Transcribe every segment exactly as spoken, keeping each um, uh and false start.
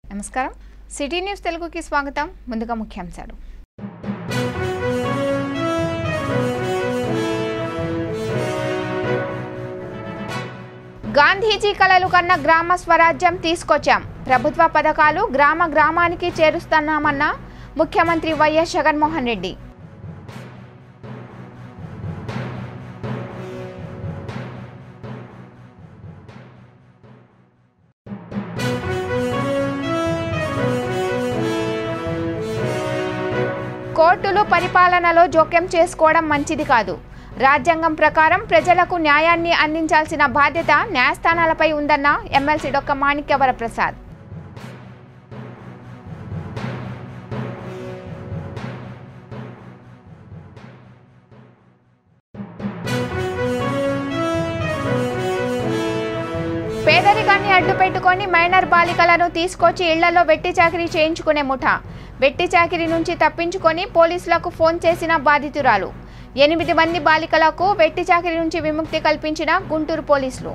నమస్కారం city news తెలుగుకి స్వాగతం ముందుగా ముఖ్యాంశాలు గాంధీజీ కలలు కన్న గ్రామ స్వరాజ్యం తీసుకొచ్చాం ప్రభుత్వ పథకాలు గ్రామ గ్రామానికి చేరుస్తున్నామన్న ముఖ్యమంత్రి వైఎస్ జగన్మోహన్ రెడ్డి కోర్టులు పరిపాలనలో జోక్యం చేసుకోవడం మంచిది కాదు రాజ్యాంగం ప్రకారం ప్రజలకు న్యాయాన్ని అందించాల్సిన బాధ్యత న్యాయస్థానాలపై ఉందన్న ఎమ్మెల్సీ డొక్క మాణిక్యవర ప్రసాద్ పేదరికాన్ని అడ్డుపెట్టుకొని మైనర్ బాలికలను తీసుకొచ్చి ఇళ్లలో వెట్టి చాకిరీ చేయించుకునే ముఠా వెట్టి చాకిరీ నుంచి తప్పించుకొని పోలీసులకు ఫోన్ చేసిన బాధితురాలు ఎనిమిది మంది బాలికలకు వెట్టి చాకిరీ నుంచి విముక్తి కల్పించిన గుంటూరు పోలీసులు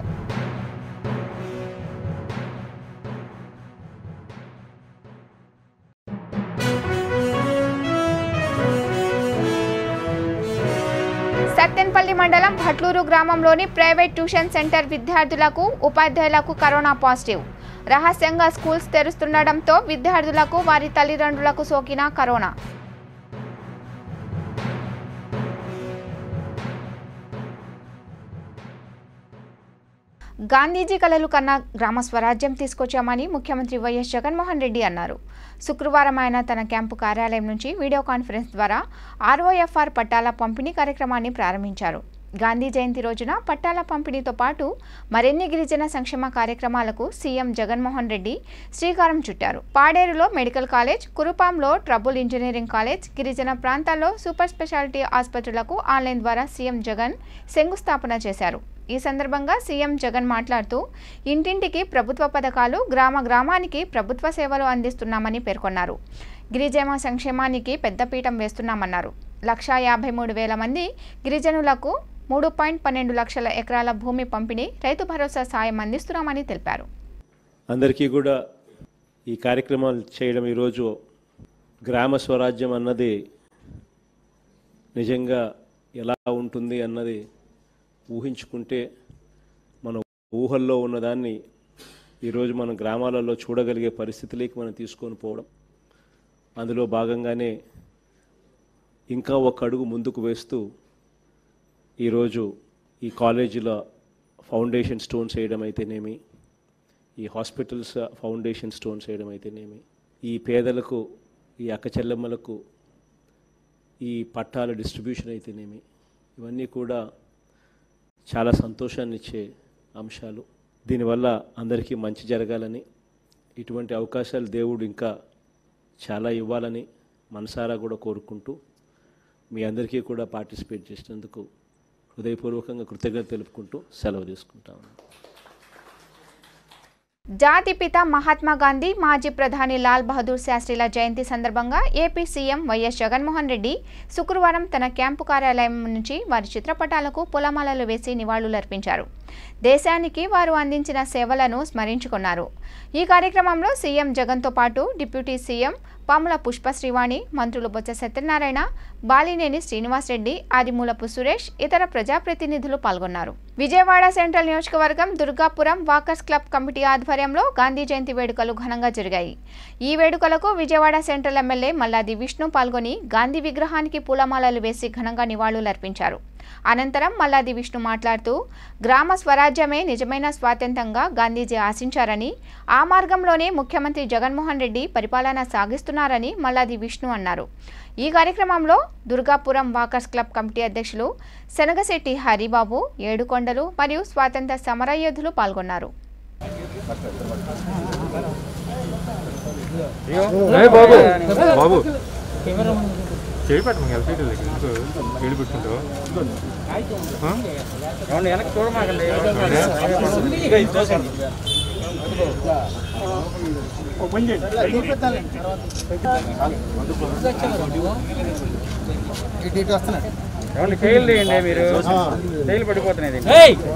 సత్తెనపల్లి మండలం భట్లూరు గ్రామంలోని ప్రైవేట్ ట్యూషన్ సెంటర్ విద్యార్థులకు ఉపాధ్యాయులకు కరోనా పాజిటివ్ రహస్యంగా స్కూల్స్ తెరుస్తుండటంతో విద్యార్థులకు వారి తల్లిదండ్రులకు సోకిన కరోనా గాంధీజీ కలలు కన్నా గ్రామ స్వరాజ్యం తీసుకొచ్చామని ముఖ్యమంత్రి వైఎస్ జగన్మోహన్ రెడ్డి అన్నారు. శుక్రవారం ఆయన తన క్యాంపు కార్యాలయం నుంచి వీడియో కాన్ఫరెన్స్ ద్వారా ఆర్ఓఎఫ్ఆర్ పట్టాల పంపిణీ కార్యక్రమాన్ని ప్రారంభించారు. గాంధీ జయంతి రోజున పట్టాల పంపిణీతో పాటు మరిన్ని గిరిజన సంక్షేమ కార్యక్రమాలకు సీఎం జగన్మోహన్ రెడ్డి శ్రీకారం చుట్టారు. పాడేరులో మెడికల్ కాలేజ్, కురుపాంలో ట్రబుల్ ఇంజనీరింగ్ కాలేజ్, గిరిజన ప్రాంతాల్లో సూపర్ స్పెషాలిటీ ఆసుపత్రులకు ఆన్లైన్ ద్వారా సీఎం జగన్ శంకుస్థాపన చేశారు. ఈ సందర్భంగా సీఎం జగన్ మాట్లాడుతూ ఇంటింటికి ప్రభుత్వ పథకాలు, గ్రామ గ్రామానికి ప్రభుత్వ సేవలు అందిస్తున్నామని పేర్కొన్నారు. గిరిజన సంక్షేమానికి పెద్దపీఠం వేస్తున్నామన్నారు. లక్షా యాభై మూడు వేల మంది గిరిజనులకు మూడు పాయింట్ పన్నెండు లక్షల ఎకరాల భూమి పంపిణీ, రైతు భరోసా సాయం అందిస్తున్నామని తెలిపారు. అందరికీ కూడా ఈ కార్యక్రమాలు చేయడం ఈరోజు గ్రామ స్వరాజ్యం అన్నది నిజంగా ఎలా ఉంటుంది అన్నది ఊహించుకుంటే మన ఊహల్లో ఉన్నదాన్ని ఈరోజు మనం గ్రామాలలో చూడగలిగే పరిస్థితిలోకి మనం తీసుకొని పోవడం, అందులో భాగంగానే ఇంకా ఒక అడుగు ముందుకు వేస్తూ ఈరోజు ఈ కాలేజీలో ఫౌండేషన్ స్టోన్స్ వేయడం అయితేనేమి, ఈ హాస్పిటల్స్ ఫౌండేషన్ స్టోన్స్ వేయడం అయితేనేమి, ఈ పేదలకు, ఈ అక్క చెల్లెమ్మలకు ఈ పట్టాల డిస్ట్రిబ్యూషన్ అయితేనేమి, ఇవన్నీ కూడా చాలా సంతోషాన్ని ఇచ్చే అంశాలు. దీనివల్ల అందరికీ మంచి జరగాలని, ఇటువంటి అవకాశాలు దేవుడు ఇంకా చాలా ఇవ్వాలని మనసారా కూడా కోరుకుంటూ మీ అందరికీ కూడా పార్టిసిపేట్ చేసినందుకు హృదయపూర్వకంగా కృతజ్ఞత తెలుపుకుంటూ సెలవు తీసుకుంటాము. జాతిపిత మహాత్మా గాంధీ, మాజీ ప్రధాని లాల్ బహదూర్ శాస్త్రిల జయంతి సందర్భంగా AP CM YS Jaganmohan Reddy శుక్రవారం తన క్యాంపు కార్యాలయం నుంచి వారి చిత్రపటాలకు పూలమాలలు వేసి నివాళులర్పించారు. దేశానికి వారు అందించిన సేవలను స్మరించుకున్నారు. ఈ కార్యక్రమంలో సీఎం జగన్తో పాటు డిప్యూటీ సీఎం పాముల పుష్పశ్రీవాణి, మంత్రులు బొత్స సత్యనారాయణ, బాలినేని శ్రీనివాసరెడ్డి, ఆదిమూలపు సురేష్, ఇతర ప్రజాప్రతినిధులు పాల్గొన్నారు. విజయవాడ సెంట్రల్ నియోజకవర్గం దుర్గాపురం వాకర్స్ క్లబ్ కమిటీ ఆధ్వర్యంలో గాంధీ జయంతి వేడుకలు ఘనంగా జరిగాయి. ఈ వేడుకలకు విజయవాడ సెంట్రల్ ఎమ్మెల్యే మల్లాది విష్ణు పాల్గొని గాంధీ విగ్రహానికి పూలమాలలు వేసి ఘనంగా నివాళులర్పించారు. అనంతరం మల్లాది విష్ణు మాట్లాడుతూ గ్రామ స్వరాజ్యమే నిజమైన స్వాతంత్రంగా గాంధీజీ ఆశించారని, ఆ మార్గంలోనే ముఖ్యమంత్రి జగన్మోహన్ రెడ్డి పరిపాలన సాగిస్తున్నారని మల్లాది విష్ణు అన్నారు. ఈ కార్యక్రమంలో దుర్గాపురం వాకర్స్ క్లబ్ కమిటీ అధ్యక్షులు శనగశెట్టి హరిబాబు, ఏడుకొండలు మరియు స్వాతంత్ర సమరయోధులు పాల్గొన్నారు.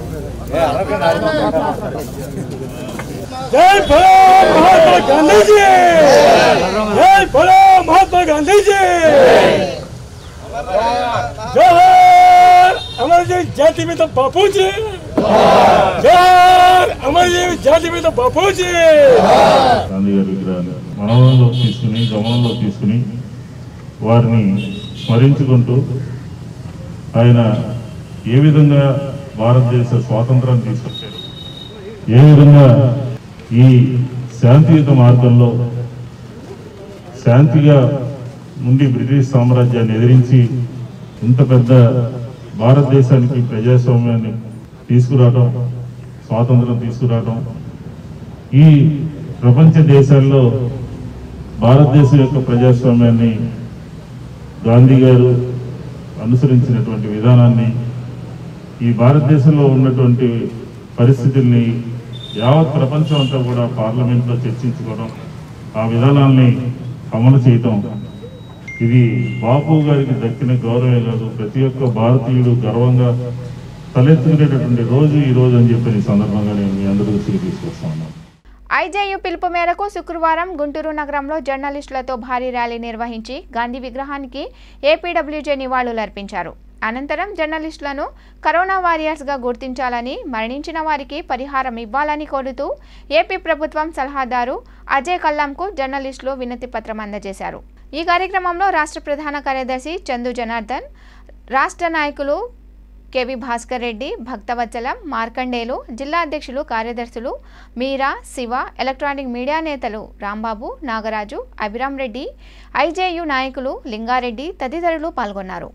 జై భీమ్ మహాత్మా గాంధీజీ జాతి మీద బాపూజీ, అమరజీవి జాతి మీద బాపూజీ. గాంధీ గారి విగ్రహాన్ని మనలో తీసుకుని గమనంలో తీసుకుని వారిని స్మరించుకుంటూ ఆయన ఏ విధంగా భారతదేశ స్వాతంత్రాన్ని తీసుకొచ్చారు, ఏ విధంగా ఈ శాంతియుత మార్గంలో శాంతిగా నుండి బ్రిటిష్ సామ్రాజ్యాన్ని ఎదిరించి ఇంత పెద్ద భారతదేశానికి ప్రజాస్వామ్యాన్ని తీసుకురావడం, స్వాతంత్రం తీసుకురావడం, ఈ ప్రపంచ దేశాల్లో భారతదేశం యొక్క ప్రజాస్వామ్యాన్ని గాంధీ గారు అనుసరించినటువంటి విధానాన్ని, ఈ భారతదేశంలో ఉన్నటువంటి పరిస్థితుల్ని యావత్ ప్రపంచం అంతా కూడా పార్లమెంట్లో చర్చించుకోవడం, ఆ విధానాల్ని అమలు చేయటం, ఇది బాపు గారికి దక్కిన గౌరవమే కాదు, ప్రతి ఒక్క భారతీయుడు గర్వంగా తలెత్తుకునేటటువంటి రోజు ఈ రోజు అని చెప్పి ఈ సందర్భంగా నేను మీ అందరి దృష్టికి తీసుకొస్తా ఉన్నాను. ఐజేయు పిలుపు మేరకు శుక్రవారం గుంటూరు నగరంలో జర్నలిస్టులతో భారీ ర్యాలీ నిర్వహించి గాంధీ విగ్రహానికి ఏపీడబ్ల్యూజే నివాళులర్పించారు. అనంతరం జర్నలిస్టులను కరోనా వారియర్స్గా గుర్తించాలని, మరణించిన వారికి పరిహారం ఇవ్వాలని కోరుతూ ఏపీ ప్రభుత్వం సలహాదారు అజయ్ కల్లాంకు జర్నలిస్టులు వినతి పత్రం అందజేశారు. ఈ కార్యక్రమంలో రాష్ట్ర ప్రధాన కార్యదర్శి చందు జనార్దన్, రాష్ట్ర నాయకులు కేవి భాస్కర్ రెడ్డి, భక్తవత్సలం, మార్కండేలు, జిల్లా అధ్యక్షులు, కార్యదర్శులు మీరా, శివ, ఎలక్ట్రానిక్ మీడియా నేతలు రాంబాబు, నాగరాజు, అభిరామ్ రెడ్డి, ఐజేయు నాయకులు లింగారెడ్డి తదితరులు పాల్గొన్నారు.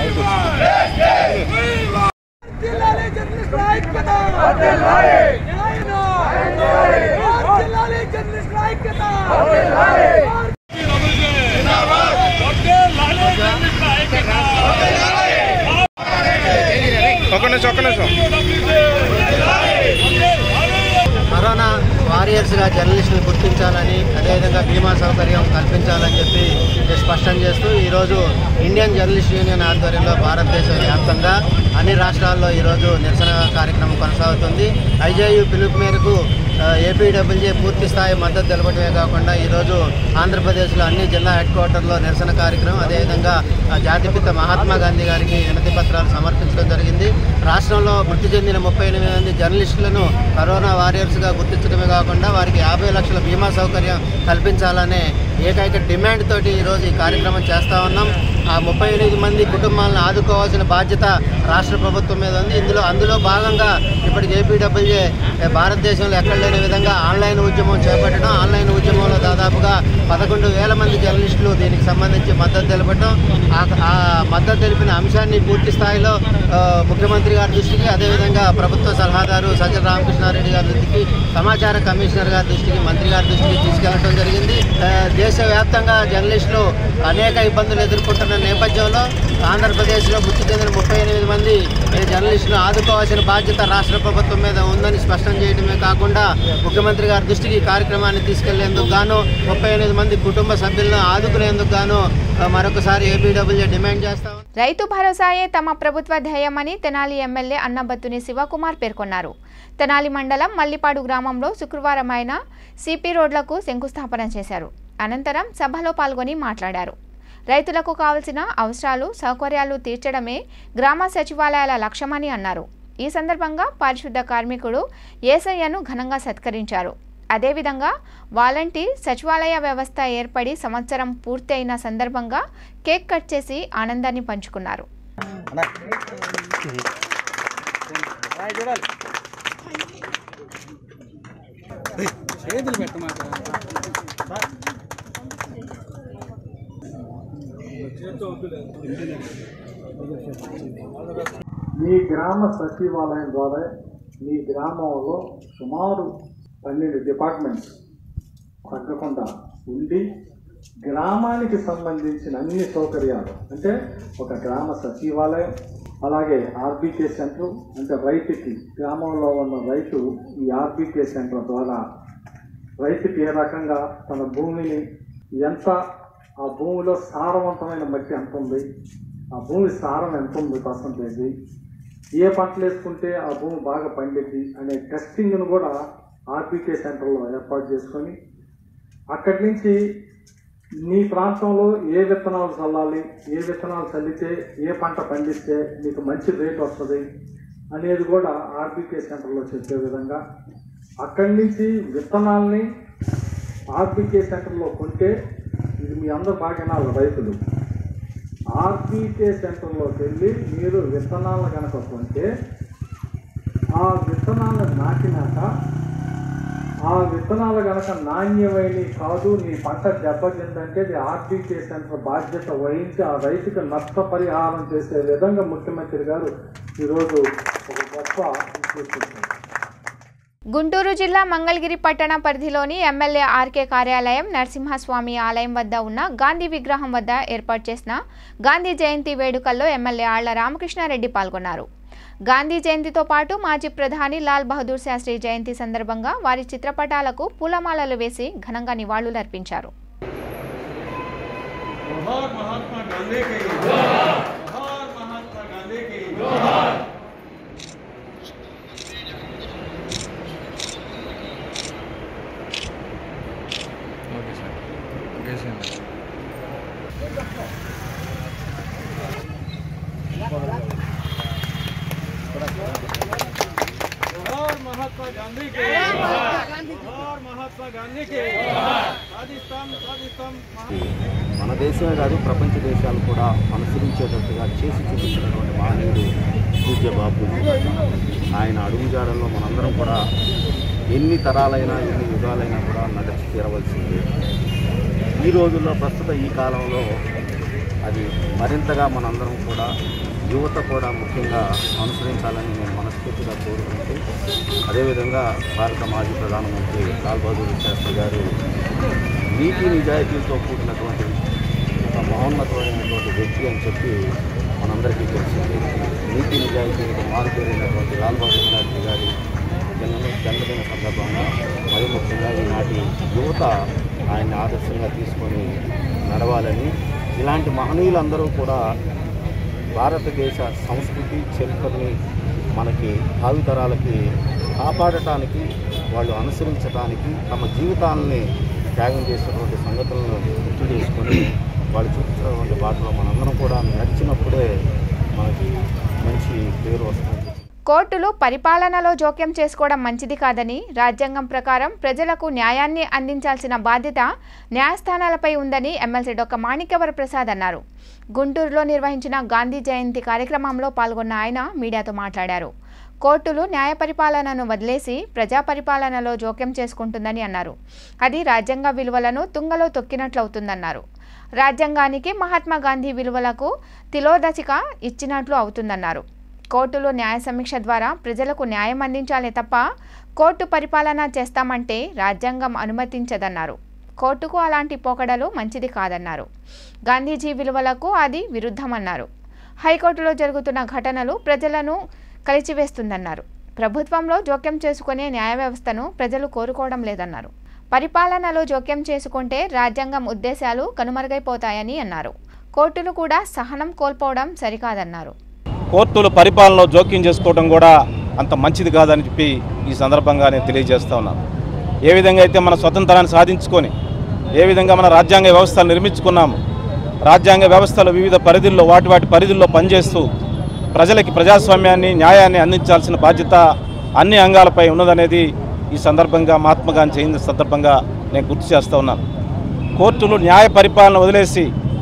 కరోనా వారియర్స్గా జర్నలిస్టులు గుర్తించాలని, అదేవిధంగా బీమా సౌకర్యం కల్పించాలని చెప్పి స్పష్టం చేస్తూ ఈరోజు ఇండియన్ జర్నలిస్ట్ యూనియన్ ఆధ్వర్యంలో భారతదేశ వ్యాప్తంగా అన్ని రాష్ట్రాల్లో ఈరోజు నిరసన కార్యక్రమం కొనసాగుతుంది. ఐజేయు పిలుపు మేరకు ఏపీడబ్ల్యూజే పూర్తి స్థాయి మద్దతు తెలపడమే కాకుండా ఈరోజు ఆంధ్రప్రదేశ్లో అన్ని జిల్లా హెడ్ క్వార్టర్లో నిరసన కార్యక్రమం, అదేవిధంగా జాతిపిత మహాత్మా గాంధీ గారికి వినతి పత్రాలు సమర్పించడం జరిగింది. రాష్ట్రంలో మృతి చెందిన ముప్పై ఎనిమిది మంది జర్నలిస్టులను కరోనా వారియర్స్గా గుర్తించడమే కాకుండా వారికి యాభై లక్షల బీమా సౌకర్యం కల్పించాలనే ఏకైక డిమాండ్ తోటి ఈరోజు ఈ కార్యక్రమం చేస్తూ ఉన్నాం. ఆ ముప్పై ఎనిమిది మంది కుటుంబాలను ఆదుకోవాల్సిన బాధ్యత రాష్ట్ర ప్రభుత్వం మీద ఉంది. ఇందులో అందులో భాగంగా ఇప్పటికి ఏపీడబ్ల్యూజే భారతదేశంలో ఎక్కడ లేని విధంగా ఆన్లైన్ ఉద్యమం చేపట్టడం, ఆన్లైన్ ఉద్యమంలో దాదాపుగా పదకొండు వేల మంది జర్నలిస్టులు దీనికి సంబంధించి మద్దతు తెలపడం, ఆ మద్దతు తెలిపిన అంశాన్ని పూర్తి స్థాయిలో ముఖ్యమంత్రి గారి దృష్టికి, అదేవిధంగా ప్రభుత్వ సలహాదారు సజ్జల రామకృష్ణారెడ్డి గారి దృష్టికి, సమాచార కమిషనర్ గారి దృష్టికి, మంత్రి గారి దృష్టికి తీసుకెళ్లడం జరిగింది. దేశవ్యాప్తంగా జర్నలిస్టులు అనేక ఇబ్బందులు ఎదుర్కొంటున్న నేపథ్యంలో ఆంధ్రప్రదేశ్లో మృతి చెందిన ముప్పై ఎనిమిది మంది జర్నలిస్టులు ఆదుకోవాల్సిన బాధ్యత రాష్ట్ర ప్రభుత్వం మీద ఉందని స్పష్టం చేయడమే కాకుండా ముఖ్యమంత్రి గారి దృష్టికి కార్యక్రమాన్ని తీసుకెళ్లేందుకు గాను ముప్పై ఎనిమిది మంది కుటుంబ సభ్యులను ఆదుకునేందుకు గాను మరొకసారి ఏపీడబ్ల్యూజే డిమాండ్ చేస్తాం. రైతు భరోసాయే తమ ప్రభుత్వ ధ్యేయమని తెనాలి ఎమ్మెల్యే అన్నబత్తుని శివకుమార్ పేర్కొన్నారు. తెనాలి మండలం మల్లిపాడు గ్రామంలో శుక్రవారం ఆయన సిపి రోడ్లకు శంకుస్థాపన చేశారు. అనంతరం సభలో పాల్గొని మాట్లాడారు. రైతులకు కావలసిన అవసరాలు, సౌకర్యాలు తీర్చడమే గ్రామ సచివాలయాల లక్ష్యమని అన్నారు. ఈ సందర్భంగా పారిశుద్ధ కార్మికుడు ఏసయ్యను ఘనంగా సత్కరించారు. అదేవిధంగా వాలంటీర్ సచివాలయ వ్యవస్థ ఏర్పడి సంవత్సరం పూర్తయిన సందర్భంగా కేక్ కట్ చేసి ఆనందాన్ని పంచుకున్నారు. మీ గ్రామ సచివాలయం ద్వారా మీ గ్రామంలో సుమారు పన్నెండు డిపార్ట్మెంట్స్ తగ్గకుండా ఉండి గ్రామానికి సంబంధించిన అన్ని సౌకర్యాలు, అంటే ఒక గ్రామ సచివాలయం, అలాగే ఆర్బీకే సెంటర్, అంటే రైతుకి గ్రామంలో ఉన్న రైతు ఈ ఆర్బీకే సెంటర్ ద్వారా రైతుకి ఏ రకంగా తన భూమిని ఎంత, ఆ భూమిలో సారవంతమైన మట్టి ఎంత ఉంది, ఆ భూమి సారం ఎంత ఉంది పర్సంటేజ్, ఏ పంటలు వేసుకుంటే ఆ భూమి బాగా పండిద్ది అనే టెస్టింగ్ను కూడా ఆర్బీకే సెంటర్లో ఏర్పాటు చేసుకొని అక్కడి నుంచి నీ ప్రాంతంలో ఏ విత్తనాలు చల్లాలి, ఏ విత్తనాలు చల్లితే ఏ పంట పండిస్తే మీకు మంచి రేట్ వస్తుంది, అనేది కూడా ఆర్బీకే సెంటర్లో చెప్పే విధంగా అక్కడి నుంచి విత్తనాల్ని ఆర్బీకే సెంటర్లో కొంటే ఇది మీ అందరూ బాగా రైతులు ఆర్బీకే సెంటర్లోకి వెళ్ళి మీరు విత్తనాలు కనుక కొంటే ఆ విత్తనాలను నాటినాక ఆ విత్తనాలు కనుక నాణ్యమైన కాదు నీ పంట దెబ్బతిందంటే అది ఆర్బీకే సెంటర్ బాధ్యత వహించి ఆ రైతుకు నష్టపరిహారం చేసే విధంగా ముఖ్యమంత్రి గారు ఈరోజు ఒక గొప్ప సూచించారు. గుంటూరు జిల్లా మంగళగిరి పట్టణ పరిధిలోని ఎమ్మెల్యే ఆర్కే కార్యాలయం నరసింహస్వామి ఆలయం వద్ద ఉన్న గాంధీ విగ్రహం వద్ద ఏర్పాటు చేసిన గాంధీ జయంతి వేడుకల్లో ఎమ్మెల్యే ఆళ్ల రామకృష్ణారెడ్డి పాల్గొన్నారు. గాంధీ జయంతితో పాటు మాజీ ప్రధాని లాల్ బహదూర్ శాస్త్రి జయంతి సందర్భంగా వారి చిత్రపటాలకు పూలమాలలు వేసి ఘనంగా నివాళులర్పించారు. మన దేశమే కాదు ప్రపంచ దేశాలు కూడా అనుసరించేటట్టుగా చేసి చూపించినటువంటి మహనీయుడు పూజ్య బాపూజీ. ఆయన అడుగుజాడల్లో మనందరం కూడా ఎన్ని తరాలైనా ఎన్ని యుగాలైనా కూడా నడిచి తీరవలసిందే. ఈ రోజుల్లో ప్రస్తుత ఈ కాలంలో అది మరింతగా మనందరం కూడా యువత కూడా ముఖ్యంగా అనుసరించాలని నేను మనస్ఫూర్తిగా కోరుకుంటూ, అదేవిధంగా భారత మాజీ ప్రధానమంత్రి లాల్ బహదూర్ శాస్త్రి గారు నీతి నిజాయితీలతో కూడినటువంటి ఒక మహోన్నతమైనటువంటి వ్యక్తి అని చెప్పి మనందరికీ తెలిసింది. నీతి నిజాయితీలకు మారుపేరైనటువంటి లాల్ బహదూర్ శాస్త్రి గారి జన్మ జన్మదిన సందర్భంగా మరి ముఖ్యంగా ఈనాటి యువత ఆయన్ని ఆదర్శంగా తీసుకొని నడవాలని, ఇలాంటి మహనీయులందరూ కూడా భారతదేశ సంస్కృతి చరిత్రని మనకి భావితరాలకి కాపాడటానికి, వాళ్ళు అనుసరించడానికి తమ జీవితాలని త్యాగం చేసినటువంటి సంగతులను గుర్తు చేసుకొని వాళ్ళు చూపించినటువంటి బాటలో మనందరం కూడా నడిచినప్పుడే మనకి మంచి పేరు వస్తుంది. కోర్టులు పరిపాలనలో జోక్యం చేసుకోవడం మంచిది కాదని, రాజ్యాంగం ప్రకారం ప్రజలకు న్యాయాన్ని అందించాల్సిన బాధ్యత న్యాయస్థానాలపై ఉందని ఎమ్మెల్సీ డొక్క మాణిక్యవర ప్రసాద్ అన్నారు. గుంటూరులో నిర్వహించిన గాంధీ జయంతి కార్యక్రమంలో పాల్గొన్న ఆయన మీడియాతో మాట్లాడారు. కోర్టులు న్యాయ పరిపాలనను వదిలేసి ప్రజా పరిపాలనలో జోక్యం చేసుకుంటుందని అన్నారు. అది రాజ్యాంగ విలువలను తుంగలో తొక్కినట్లవుతుందన్నారు. రాజ్యాంగానికి మహాత్మా గాంధీ విలువలకు తిలోదశిక ఇచ్చినట్లు అవుతుందన్నారు. కోర్టులు న్యాయ సమీక్ష ద్వారా ప్రజలకు న్యాయం అందించాలే తప్ప కోర్టు పరిపాలన చేస్తామంటే రాజ్యాంగం అనుమతించదన్నారు. కోర్టుకు అలాంటి పోకడలు మంచిది కాదన్నారు. గాంధీజీ విలువలకు అది విరుద్ధమన్నారు. హైకోర్టులో జరుగుతున్న ఘటనలు ప్రజలను కలిచివేస్తుందన్నారు. ప్రభుత్వంలో జోక్యం చేసుకునే న్యాయ వ్యవస్థను ప్రజలు కోరుకోవడం లేదన్నారు. పరిపాలనలో జోక్యం చేసుకుంటే రాజ్యాంగం ఉద్దేశాలు కనుమరుగైపోతాయని అన్నారు. కోర్టులు కూడా సహనం కోల్పోవడం సరికాదన్నారు. కోర్టులు పరిపాలనలో జోక్యం చేసుకోవడం కూడా అంత మంచిది కాదని చెప్పి ఈ సందర్భంగా నేను తెలియజేస్తా ఉన్నాను. ఏ విధంగా అయితే మన స్వతంత్రాన్ని సాధించుకొని ఏ విధంగా మన రాజ్యాంగ వ్యవస్థలు నిర్మించుకున్నాము, రాజ్యాంగ వ్యవస్థలు వివిధ పరిధుల్లో వాటి వాటి పరిధుల్లో పనిచేస్తూ ప్రజలకి ప్రజాస్వామ్యాన్ని న్యాయాన్ని అందించాల్సిన బాధ్యత అన్ని అంగాలపై ఉన్నదనేది ఈ సందర్భంగా మహాత్మా గాంధీ జయంతి సందర్భంగా నేను గుర్తు చేస్తూ ఉన్నాను. కోర్టులు న్యాయ పరిపాలన వదిలేసి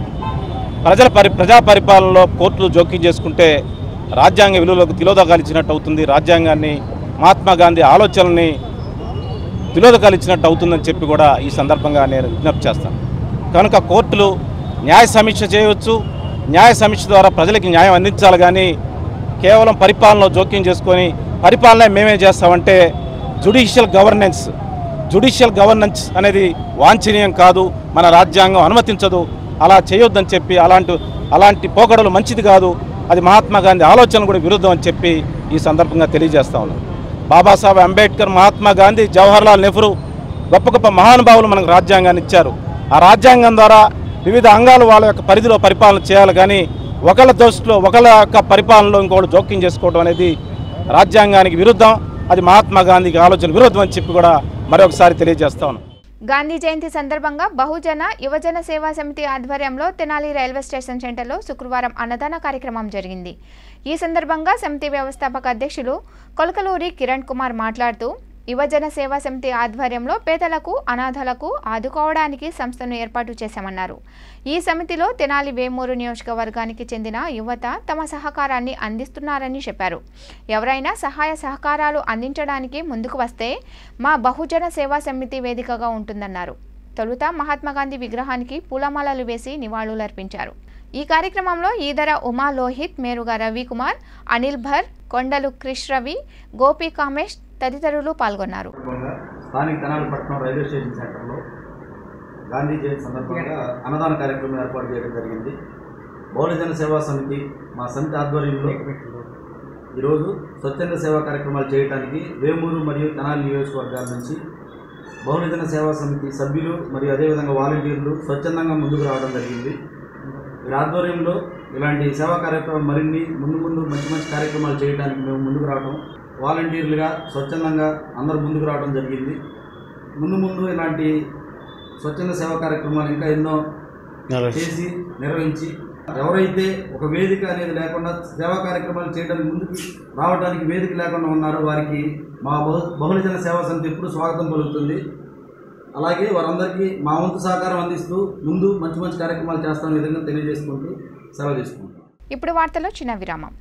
ప్రజల పరి ప్రజా పరిపాలనలో కోర్టులు జోక్యం చేసుకుంటే రాజ్యాంగ విలువలకు తిలోదకాలిచ్చినట్టు అవుతుంది, రాజ్యాంగాన్ని మహాత్మా గాంధీ ఆలోచనల్ని తిలోదకాలిచ్చినట్టు అవుతుందని చెప్పి కూడా ఈ సందర్భంగా నేను విజ్ఞప్తి చేస్తాను. కనుక కోర్టులు న్యాయ సమీక్ష చేయవచ్చు, న్యాయ సమీక్ష ద్వారా ప్రజలకి న్యాయం అందించాలి. కానీ కేవలం పరిపాలనలో జోక్యం చేసుకొని పరిపాలన మేమే చేస్తామంటే జుడిషియల్ గవర్నెన్స్ జుడిషియల్ గవర్నెన్స్ అనేది వాంఛనీయం కాదు, మన రాజ్యాంగం అనుమతించదు. అలా చేయొద్దని చెప్పి అలాంటి అలాంటి పోకడలు మంచిది కాదు, అది మహాత్మా గాంధీ ఆలోచనలు కూడా విరుద్ధం అని చెప్పి ఈ సందర్భంగా తెలియజేస్తా ఉన్నాను. బాబాసాహెబ్ అంబేద్కర్, మహాత్మా గాంధీ, జవహర్లాల్ నెహ్రూ గొప్ప గొప్ప మహానుభావులు మనకు రాజ్యాంగాన్ని ఇచ్చారు. ఆ రాజ్యాంగం ద్వారా వివిధ అంగాలు వాళ్ళ యొక్క పరిధిలో పరిపాలన చేయాలి. కానీ ఒకళ్ళ దృష్టిలో ఒకళ్ళ యొక్క పరిపాలనలో ఇంకోళ్ళు జోక్యం చేసుకోవడం అనేది రాజ్యాంగానికి విరుద్ధం, అది మహాత్మా గాంధీకి ఆలోచన విరుద్ధం అని చెప్పి కూడా మరొకసారి తెలియజేస్తా ఉన్నాను. గాంధీ జయంతి సందర్భంగా బహుజన యువజన సేవా సమితి ఆధ్వర్యంలో తెనాలి రైల్వే స్టేషన్ సెంటర్లో శుక్రవారం అన్నదాన కార్యక్రమం జరిగింది. ఈ సందర్భంగా సమితి వ్యవస్థాపక అధ్యక్షులు కొలకలూరి కిరణ్ కుమార్ మాట్లాడుతూ యువజన సేవా సమితి ఆధ్వర్యంలో పేదలకు అనాథలకు ఆదుకోవడానికి సంస్థను ఏర్పాటు చేశామన్నారు. ఈ సమితిలో తెనాలి వేమూరు నియోజకవర్గానికి చెందిన యువత తమ సహకారాన్ని అందిస్తున్నారని చెప్పారు. ఎవరైనా సహాయ సహకారాలు అందించడానికి ముందుకు వస్తే మా బహుజన సేవా సమితి వేదికగా ఉంటుందన్నారు. తొలుత మహాత్మాగాంధీ విగ్రహానికి పూలమాలలు వేసి నివాళులర్పించారు. ఈ కార్యక్రమంలో ఈదర ఉమా లోహిత్, మేరుగా రవికుమార్, అనిల్ భర్, కొండలు క్రిష్ రవి, గోపి కామేష్ తదితరులు పాల్గొన్నారు. స్థానిక తెనాలి పట్టణం రైల్వే స్టేషన్ సెంటర్లో గాంధీ జయంతి సందర్భంగా అన్నదాన కార్యక్రమం ఏర్పాటు చేయడం జరిగింది. బహుజన సేవా సమితి మా సమితి ఆధ్వర్యంలో ఈరోజు స్వచ్ఛంద సేవా కార్యక్రమాలు చేయడానికి వేమూరు మరియు తెనాలి నియోజకవర్గాల నుంచి బహుజన సేవా సమితి సభ్యులు మరియు అదేవిధంగా వాలంటీర్లు స్వచ్ఛందంగా ముందుకు రావడం జరిగింది. వీరి ఆధ్వర్యంలో ఇలాంటి సేవా కార్యక్రమం మరిన్ని ముందు ముందు మంచి మంచి కార్యక్రమాలు చేయడానికి మేము ముందుకు రావడం, వాలంటీర్లుగా స్వచ్ఛందంగా అందరూ ముందుకు రావడం జరిగింది. ముందు ముందు ఇలాంటి స్వచ్ఛంద సేవా కార్యక్రమాలు ఇంకా ఎన్నో చేసి నిర్వహించి ఎవరైతే ఒక వేదిక అనేది లేకుండా సేవా కార్యక్రమాలు చేయడానికి ముందుకు రావడానికి వేదిక లేకుండా ఉన్నారో వారికి మా బహుజన సేవా సమితి ఎప్పుడు స్వాగతం పలుకుతుంది. అలాగే వారందరికీ మా వంతు సహకారం అందిస్తూ ముందు మంచి మంచి కార్యక్రమాలు చేస్తామనే విధంగా తెలియజేసుకుంటూ సెలవు తీసుకుంటాం. ఇప్పుడు వార్తలో చిన్న విరామం.